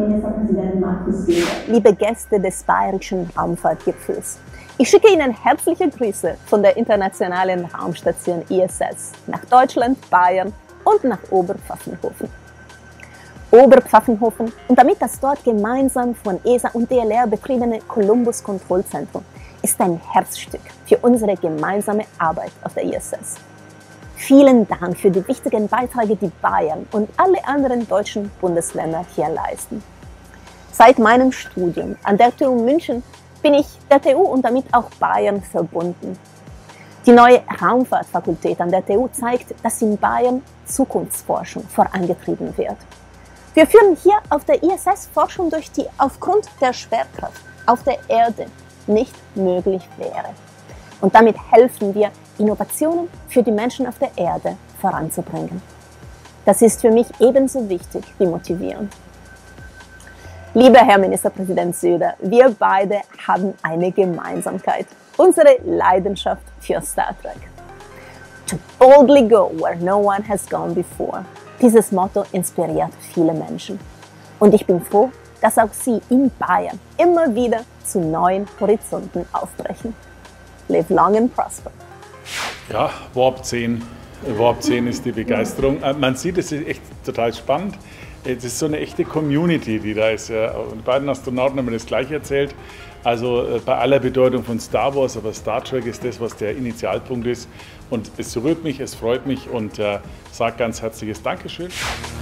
Ministerpräsident Markus Söder. Liebe Gäste des Bayerischen Raumfahrtgipfels, ich schicke Ihnen herzliche Grüße von der Internationalen Raumstation ISS nach Deutschland, Bayern und nach Oberpfaffenhofen. Oberpfaffenhofen und damit das dort gemeinsam von ESA und DLR betriebene Columbus-Kontrollzentrum ist ein Herzstück für unsere gemeinsame Arbeit auf der ISS. Vielen Dank für die wichtigen Beiträge, die Bayern und alle anderen deutschen Bundesländer hier leisten. Seit meinem Studium an der TU München bin ich der TU und damit auch Bayern verbunden. Die neue Raumfahrtfakultät an der TU zeigt, dass in Bayern Zukunftsforschung vorangetrieben wird. Wir führen hier auf der ISS Forschung durch, die aufgrund der Schwerkraft auf der Erde nicht möglich wäre. Und damit helfen wir, Innovationen für die Menschen auf der Erde voranzubringen. Das ist für mich ebenso wichtig wie motivierend. Lieber Herr Ministerpräsident Söder, wir beide haben eine Gemeinsamkeit, unsere Leidenschaft für Star Trek. To boldly go where no one has gone before. Dieses Motto inspiriert viele Menschen. Und ich bin froh, dass auch Sie in Bayern immer wieder zu neuen Horizonten aufbrechen. Live long and prosper. Ja, Warp 10. Warp 10 ist die Begeisterung. Man sieht, es ist echt total spannend. Es ist so eine echte Community, die da ist. Die beiden Astronauten haben mir das gleich erzählt. Also bei aller Bedeutung von Star Wars, aber Star Trek ist das, was der Initialpunkt ist. Und es rührt mich, es freut mich und sage ganz herzliches Dankeschön.